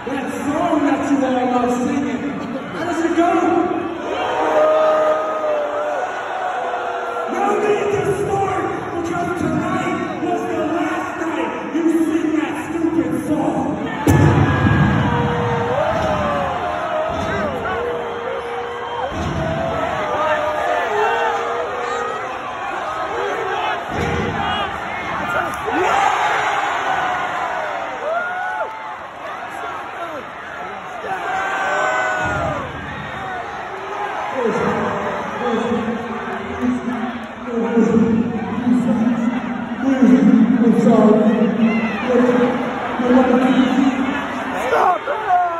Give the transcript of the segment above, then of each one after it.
that song that you all love singing. How does it go? No need to start, because tonight was the last night you sing that stupid song. I'm sorry. Stop it!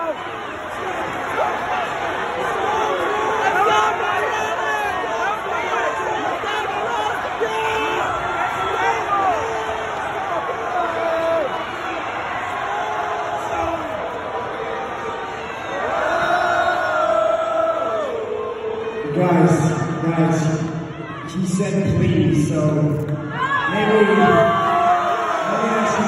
Guys, he said please, so maybe I should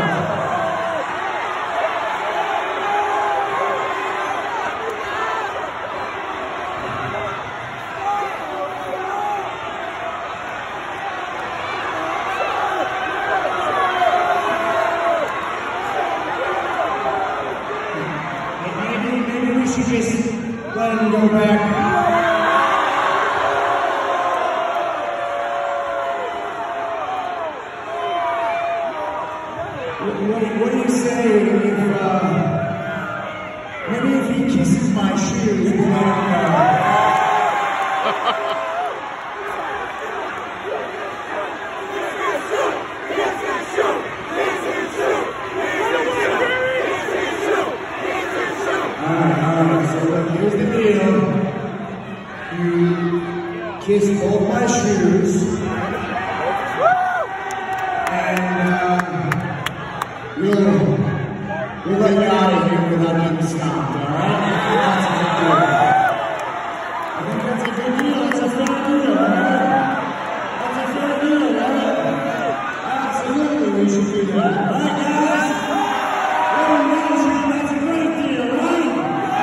maybe we should just let him go back. What do you say if, maybe if he kisses my shoes, we let Alright, so look, here's the deal. You kiss both my shoes, and we'll let you out of here without getting stopped, alright? I think that's a good deal. That's a fair deal, right? That's a fair deal, right? Absolutely, we should do that. Alright, guys? That's a great deal, right?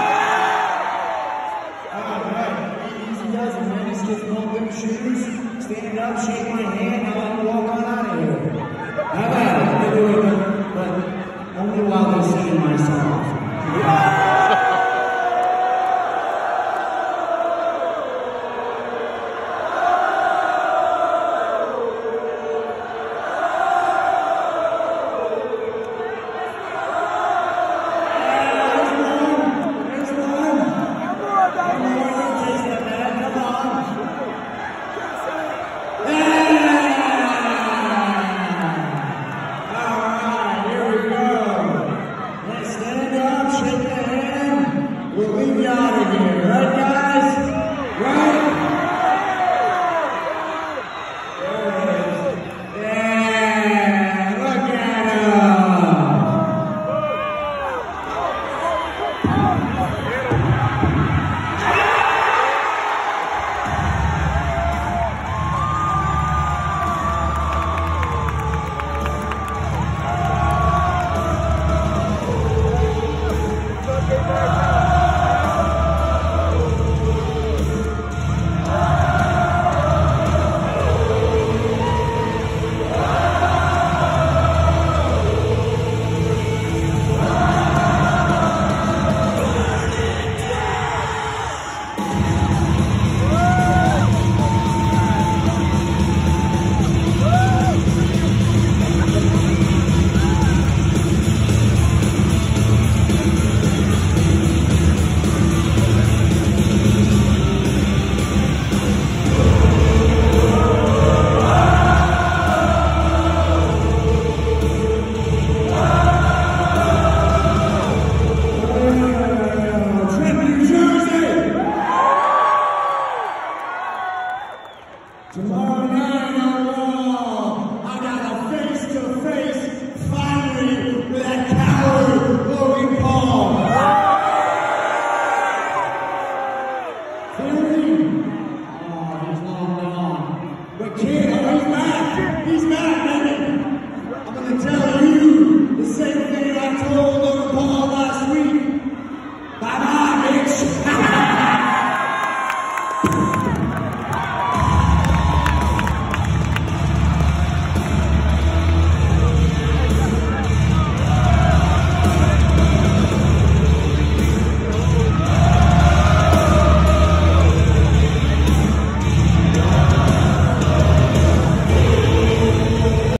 Alright, easy does it, man. Just kiss both them shoes, stand up, shake my hand, and I'll walk on out of here. How about it? But only while they're singing my song.